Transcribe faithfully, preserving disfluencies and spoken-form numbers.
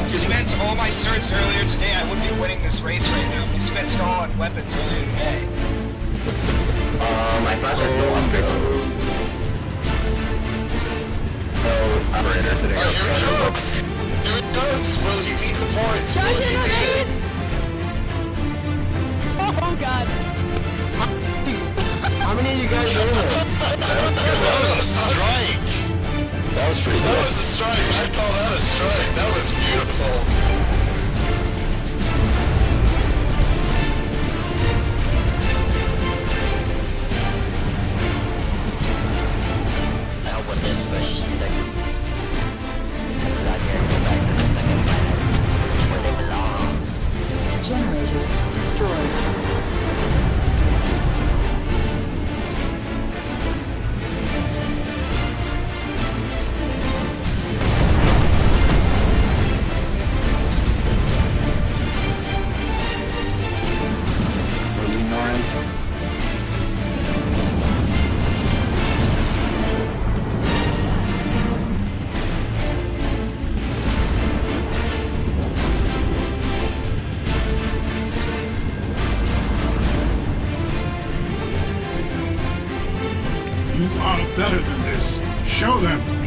spent all my certs earlier today, I wouldn't be winning this race right now. I spent it all on weapons earlier today. Uh, my flashlight's no upgrades on. So, operator today. Oh, here it goes! Here it goes! Will you beat the points? Will you beat it? Oh god! How many of you guys know that? That was a strike! That was pretty good. That was a strike! I call that a strike! That was beautiful! I hope with this push, like, this is out here and go back to the second planet, where they belong. Generator destroyed. You are better than this. Show them.